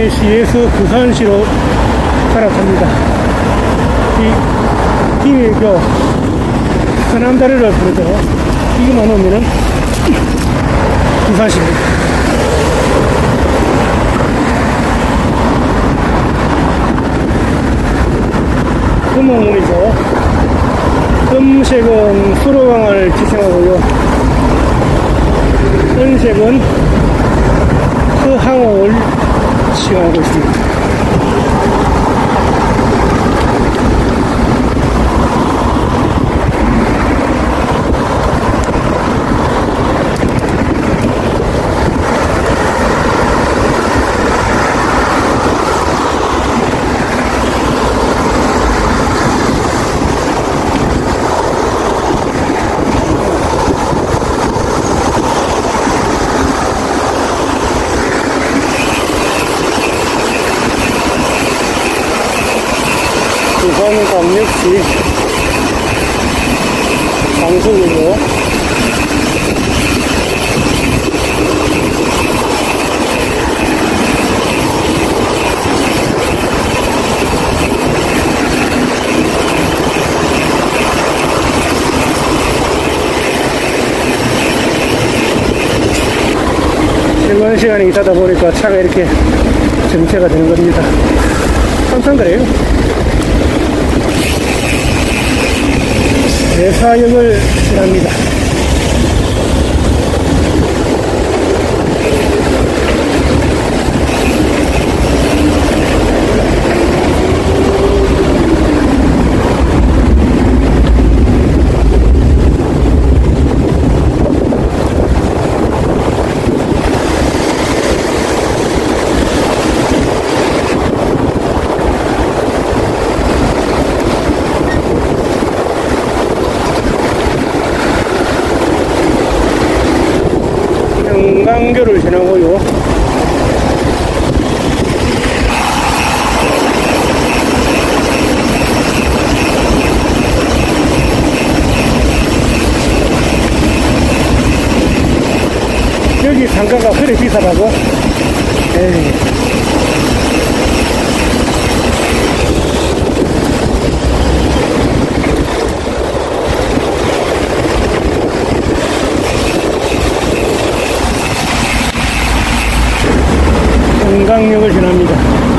서울시에서 부산시로 갈아탑니다. 이 김해교 서남다리를 부르죠. 이거만 오면은 부산시입니다. 금호문이죠. 금색은 수로강을 지칭하고요. 은색은 서항을 지칭하고 있습니다. 부산광역시 강서구로 출근 시간이 있다 보니까 차가 이렇게 정체가 되는 겁니다. 항상 그래요. 대사역을 지납니다. 강교를 지나고요. 여기 상가가 그래 비싸다고? 에이. 강역을 지납니다.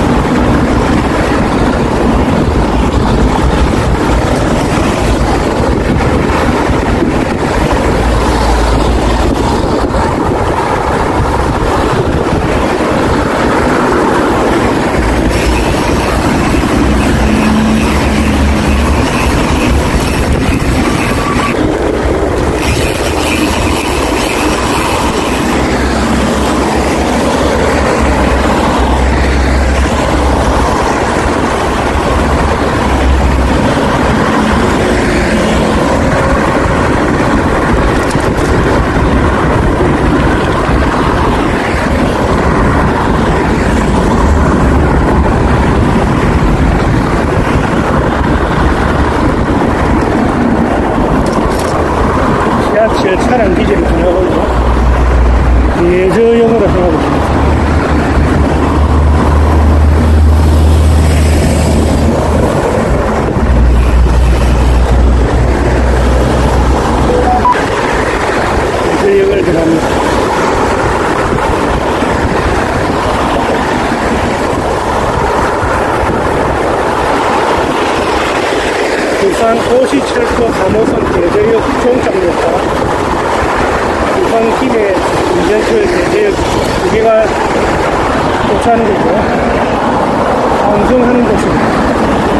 지하철 차량 기지를 지나고 있고 예저역으로 향하고 있습니다. 예저역을 지납니다. 부산 도시철도 3호선 대저역 종착역과 부산 김해 인전철 대저역 두 개가 도착하는 거죠. 방송하는 곳입니다.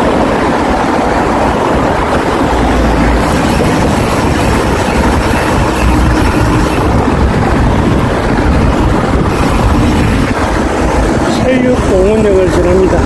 체육공원역을 지납니다.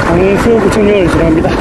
강서구청역을 지납니다.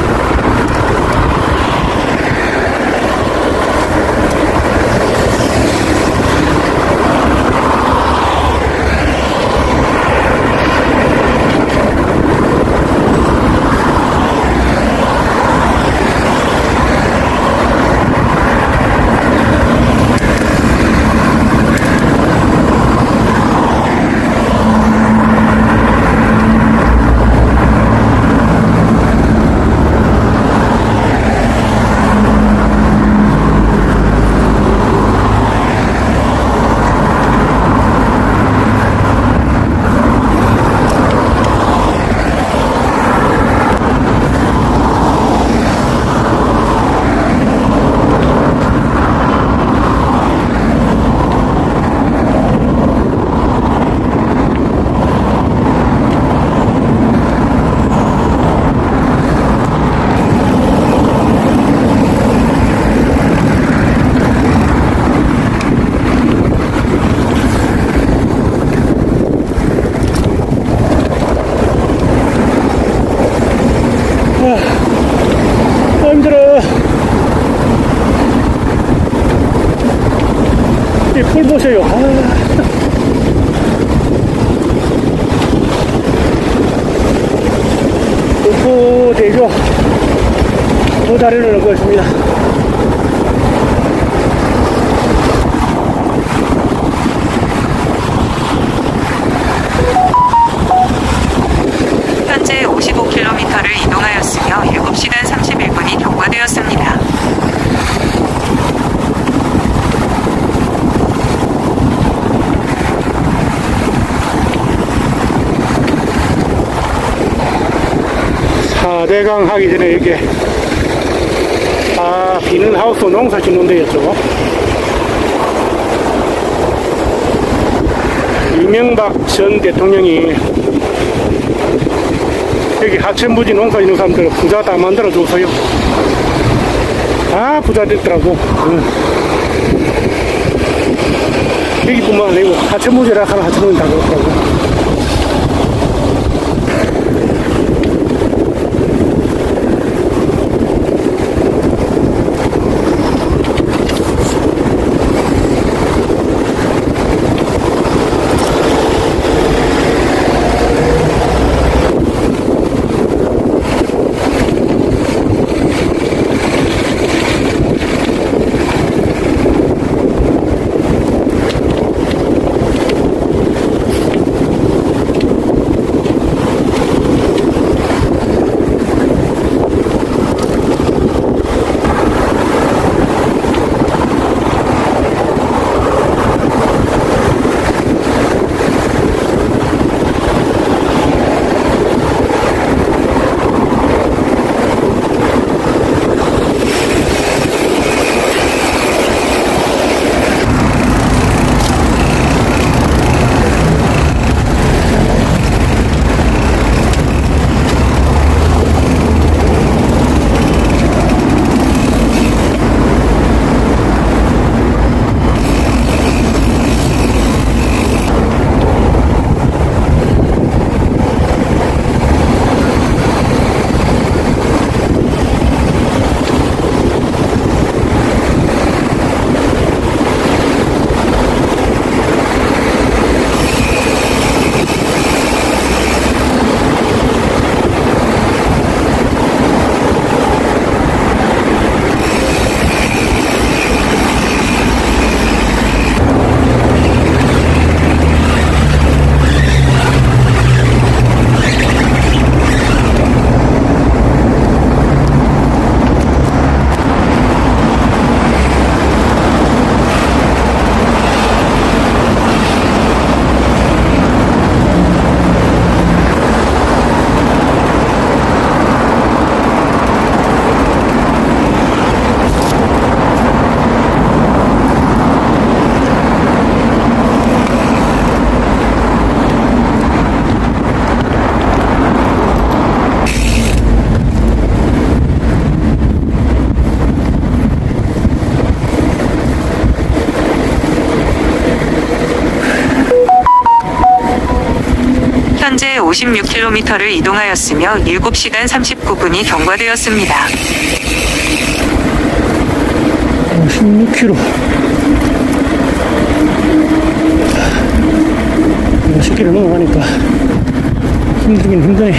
힘들어. 이 풀 보세요. 목포대교 두 다리를 넘고 있습니다. 현재 55km를 이동하였으며 7시간 31분이 경과되었습니다. 사대강 하기 전에 이렇게 비는하우스 농사 짓는 데였죠. 이명박 전 대통령이 여기 하천부지 농사 짓는 사람들 부자 다 만들어줘서요. 부자 됐더라고. 여기뿐만 아니고 하천부지라 하는 하천부지 다 그렇더라고. 현재 56km를 이동하였으며 7시간 39분이 경과되었습니다. 16km. 10km 넘어가니까 힘들긴 힘드네.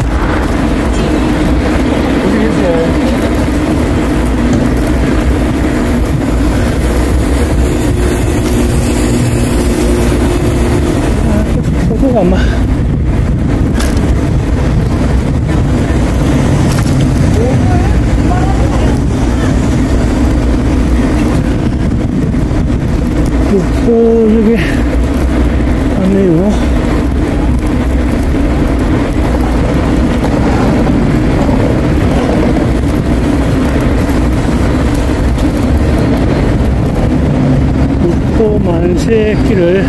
속도가 안 맞아. 여기 왔네요. 육포 만세길을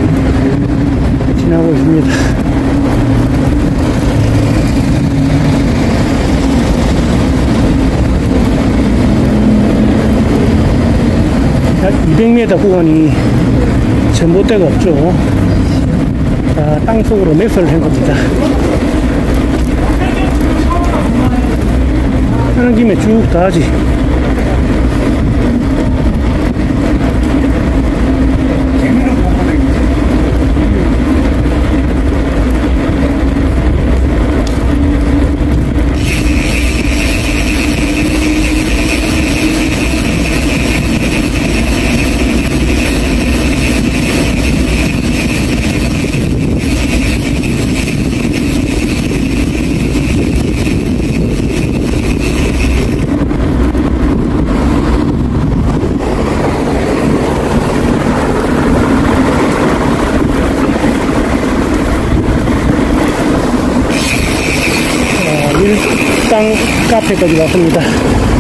지나고 있습니다. 약 200m 구간이 전봇대가 없죠. 자, 땅속으로 매설을 한 겁니다. 하는 김에 쭉 다 하지. 일당 카페까지 왔습니다.